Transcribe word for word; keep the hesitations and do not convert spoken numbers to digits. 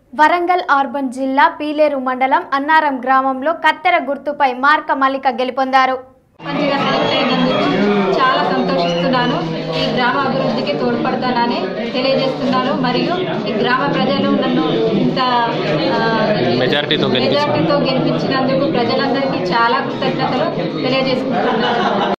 Warangal urban జిల్లా పీలేరు మండలం అన్నారం గ్రామంలో కత్తెర గుర్తుపై మార్క మల్లిక గెలుపొందారు. మంచిగా సెలెక్ట్ అయినందుకు చాలా సంతోషిస్తున్నాను. ఈ గ్రామ అభివృద్ధికి తోడ్పడతానని తెలియజేస్తున్నాను. మరియు ఈ గ్రామ ప్రజలు నన్ను ఇంత మెజారిటీతో గెలిపించినందుకు ప్రజలందరికీ చాలా కృతజ్ఞతలు తెలియజేసుకుంటున్నాను.